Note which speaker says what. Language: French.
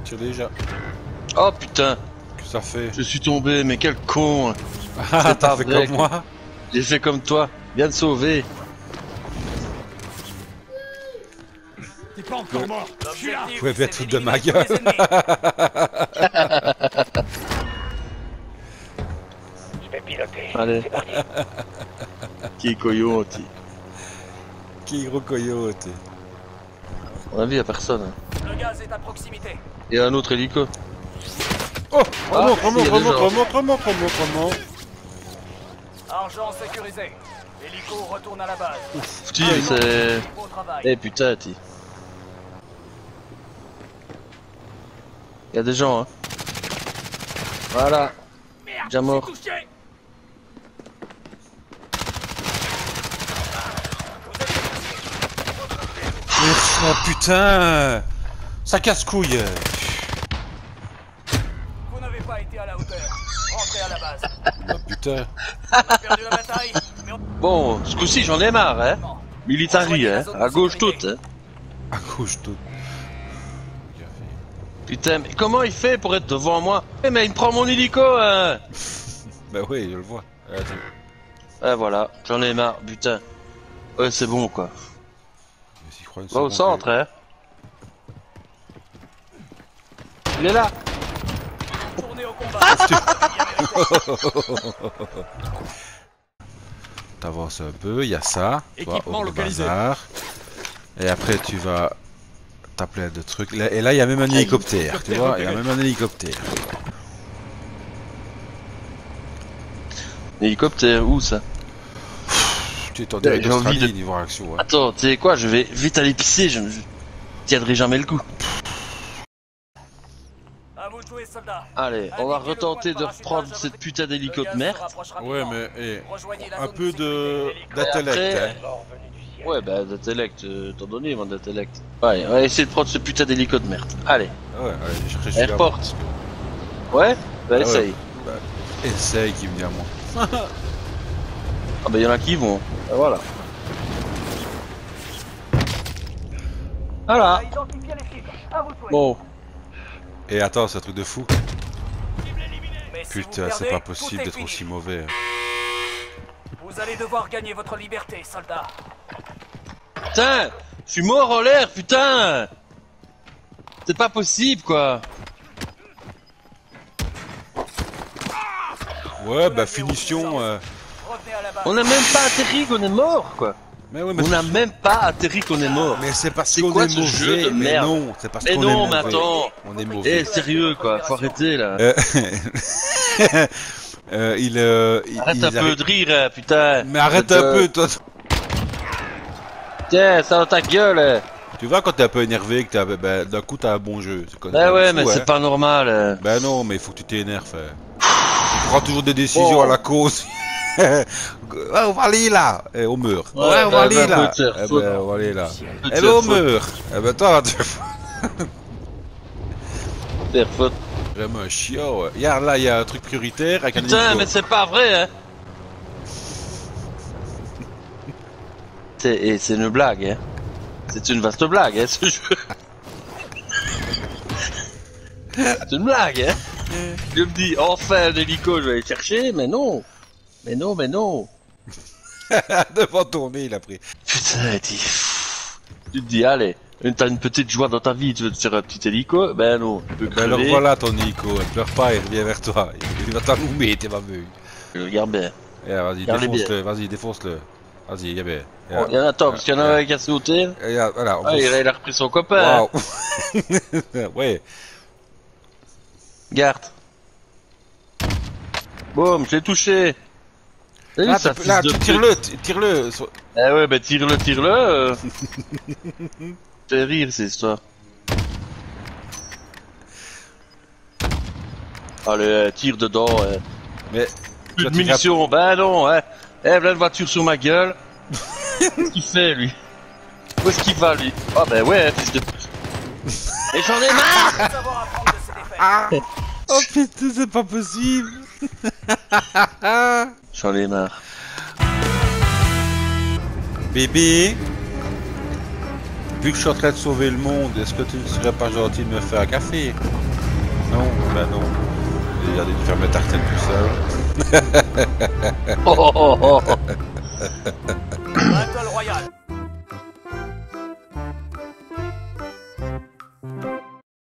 Speaker 1: Tire déjà.
Speaker 2: Oh putain,
Speaker 1: Qu'est-ce que ça fait?
Speaker 2: je suis tombé, mais quel con.
Speaker 1: Ah,
Speaker 2: C'est
Speaker 1: t'as
Speaker 2: pas
Speaker 1: fait
Speaker 2: vrai,
Speaker 1: comme moi?
Speaker 2: J'ai fait comme toi, viens de sauver.
Speaker 3: T'es pas encore mort. Je suis là.
Speaker 1: Vous pouvez bien te foutre de ma gueule.
Speaker 4: Je vais piloter.
Speaker 2: Allez.
Speaker 4: C'est parti.
Speaker 2: Qui est coyote?
Speaker 1: Kiro Coyote.
Speaker 2: On a vu, y'a personne. Hein.
Speaker 4: Le gaz est à proximité.
Speaker 2: Et un autre hélico.
Speaker 1: Oh!
Speaker 2: Ah,
Speaker 1: Remonte,
Speaker 2: si,
Speaker 1: remonte,
Speaker 2: y a des gens.
Speaker 1: remonte.
Speaker 4: Argent sécurisé. Hélico retourne à la base.
Speaker 2: Putain, c'est...
Speaker 4: Beau travail.
Speaker 2: Eh putain, ti. Y'a des gens, hein. Voilà.
Speaker 4: Merde,
Speaker 2: Déjà mort.
Speaker 4: je suis touché.
Speaker 1: Oh putain! Ça casse-couille!
Speaker 4: Vous n'avez pas été à la hauteur. Rentrez à la base.
Speaker 1: Oh putain!
Speaker 4: On a perdu la bataille, mais on...
Speaker 2: Bon, ce coup-ci, j'en ai marre, hein. Militari, hein. À gauche toute, hein.
Speaker 1: À gauche tout.
Speaker 2: Putain, mais comment il fait pour être devant moi? Eh, mais il me prend mon hélico, hein.
Speaker 1: Bah oui, je le vois.
Speaker 2: Eh, voilà, j'en ai marre, putain. Ouais, c'est bon, quoi. Va au
Speaker 1: Seconde,
Speaker 2: centre, hein. Il est là.
Speaker 4: tournez au combat.
Speaker 1: T'avances un peu, il y a ça.
Speaker 3: Équipement
Speaker 1: au
Speaker 3: localisé.
Speaker 1: bazar. Et après tu vas... T'as plein de trucs. Et là il y a même un hélicoptère, tu vois, il y a même un hélicoptère.
Speaker 2: Hélicoptère, où ça?
Speaker 1: Tu t'en dirais
Speaker 2: J'ai envie
Speaker 1: d'Australie
Speaker 2: de-
Speaker 1: niveau réaction. Ouais.
Speaker 2: Attends, tu sais quoi, je vais vite aller pisser, je ne tiendrai jamais le coup.
Speaker 4: À vous de jouer, soldats.
Speaker 2: Allez, on va
Speaker 4: Indiquez le
Speaker 2: retenter
Speaker 4: point
Speaker 2: de
Speaker 4: de
Speaker 2: reprendre
Speaker 4: parachutage
Speaker 2: cette putain
Speaker 4: Le
Speaker 2: d'hélico de
Speaker 4: gaz se
Speaker 2: merde.
Speaker 4: rapproche
Speaker 1: Ouais
Speaker 4: rapidement.
Speaker 1: mais
Speaker 4: Rejoignez la
Speaker 1: un
Speaker 4: zone
Speaker 1: peu de
Speaker 4: sécurité.
Speaker 1: d'intellect.
Speaker 2: Après-
Speaker 1: Hein.
Speaker 4: L'or venu du ciel.
Speaker 2: Ouais, bah d'intellect, t'en donné, moi d'intellect. Ouais, on va essayer de prendre ce putain d'hélico de merde. Allez,
Speaker 1: Ouais, allez, j'ai cherché
Speaker 2: Airport.
Speaker 1: parce que-
Speaker 2: ouais, bah
Speaker 1: Ah ouais.
Speaker 2: essaye.
Speaker 1: Essaye qui me dit à moi.
Speaker 2: Ah bah y'en a qui vont. Ah, voilà. Voilà.
Speaker 4: Identifiez les cibles. À vous de jouer.
Speaker 2: Bon,
Speaker 1: Et attends, c'est un truc de fou.
Speaker 4: Mais si
Speaker 1: Putain,
Speaker 4: vous
Speaker 1: c'est
Speaker 4: perdez,
Speaker 1: pas
Speaker 4: tout
Speaker 1: possible
Speaker 4: est
Speaker 1: d'être
Speaker 4: fini.
Speaker 1: aussi mauvais.
Speaker 4: Vous allez devoir gagner votre liberté, soldats.
Speaker 2: putain, je suis mort en l'air, putain. C'est pas possible, quoi.
Speaker 1: Ouais, bah finition.
Speaker 4: Revenez à la base.
Speaker 2: On n'a même pas atterri qu'on est mort, quoi.
Speaker 1: Mais ouais, mais
Speaker 2: On n'a même pas atterri qu'on est mort.
Speaker 1: Mais c'est parce
Speaker 2: C'est
Speaker 1: qu'on
Speaker 2: quoi
Speaker 1: est
Speaker 2: ce jeu
Speaker 1: mauvais.
Speaker 2: de
Speaker 1: Mais
Speaker 2: merde?
Speaker 1: non, c'est parce
Speaker 2: Mais
Speaker 1: qu'on est
Speaker 2: non,
Speaker 1: mauvais.
Speaker 2: mais attends.
Speaker 1: On est
Speaker 2: Eh,
Speaker 1: mauvais.
Speaker 2: sérieux, quoi. Faut arrêter, là.
Speaker 1: Il
Speaker 2: Arrête un peu
Speaker 1: arrive-
Speaker 2: de rire, hein, putain.
Speaker 1: Mais arrête un peu, toi.
Speaker 2: Tiens, ça dans ta gueule. Hein.
Speaker 1: Tu vois quand t'es un peu énervé, que t'as, ben, d'un coup t'as un bon jeu. C'est comme
Speaker 2: Bah ouais,
Speaker 1: fou,
Speaker 2: mais
Speaker 1: hein.
Speaker 2: c'est pas normal. Hein.
Speaker 1: Ben non, mais il faut que tu t'énerves. Tu prends toujours des décisions
Speaker 2: Oh.
Speaker 1: à la cause. Ouais, on va aller là. Et on meurt.
Speaker 2: Ouais,
Speaker 1: Ouais, on va
Speaker 2: bah,
Speaker 1: aller
Speaker 2: bah,
Speaker 1: là.
Speaker 2: faut te faire
Speaker 1: Eh
Speaker 2: foutre.
Speaker 1: ben, on va aller là.
Speaker 2: Faut te
Speaker 1: Eh ben,
Speaker 2: faire
Speaker 1: on
Speaker 2: foutre.
Speaker 1: meurt. Eh ben, toi, tu
Speaker 2: Faire faute.
Speaker 1: vraiment un chiot. Ouais. Regarde là, il y a un truc prioritaire avec un
Speaker 2: Putain,
Speaker 1: hélico.
Speaker 2: mais c'est pas vrai, hein. C'est une blague, hein. C'est une vaste blague, hein, ce jeu. C'est une blague, hein. Je me dis, enfin un hélico, je vais aller chercher, mais non. Mais non, mais non.
Speaker 1: Devant ton nez, il a pris.
Speaker 2: Putain, tu te dis, allez, t'as une petite joie dans ta vie, tu veux te faire un petit hélico, ben non, tu peux
Speaker 1: Ben alors
Speaker 2: crever.
Speaker 1: voilà ton hélico. Ne pleure pas, il revient vers toi. Il va t'allumer, t'es pas vu.
Speaker 2: Je le regarde bien.
Speaker 1: Eh, vas-y,
Speaker 2: Regardez
Speaker 1: défonce-le. Vas-y, défonce-le. Vas-y, y a bien.
Speaker 2: Bon, il y en a, attends, parce qu'il y en a un qui a sauté.
Speaker 1: Regarde, voilà.
Speaker 2: Ah, il a repris son copain. hein.
Speaker 1: Waouh. Ouais.
Speaker 2: Garde. Boum, je l'ai touché. T'as vu,
Speaker 1: Là,
Speaker 2: ça,
Speaker 1: là,
Speaker 2: fils de pute.
Speaker 1: tire-le, tire-le.
Speaker 2: Eh ouais, bah tire-le. Fais rire, ces histoires. Allez, tire dedans.
Speaker 1: Mais
Speaker 2: Plus
Speaker 1: tu
Speaker 2: de
Speaker 1: vas tirer
Speaker 2: munitions. Ben non, hein. Eh, voilà une voiture sur ma gueule. Qu'est-ce qu'il fait, lui? Où est-ce qu'il va, lui? Ah ben ouais, fils de pute. Et j'en ai marre.
Speaker 4: Savoir apprendre de ses défaites.
Speaker 1: Oh putain, c'est pas possible.
Speaker 2: J'en ai marre.
Speaker 1: Bébé. Vu que je suis en train de sauver le monde, est-ce que tu ne serais pas gentil de me faire un café? Non, ben non. Il a dû faire mes tartines tout seul.
Speaker 2: Oh, oh, oh, oh.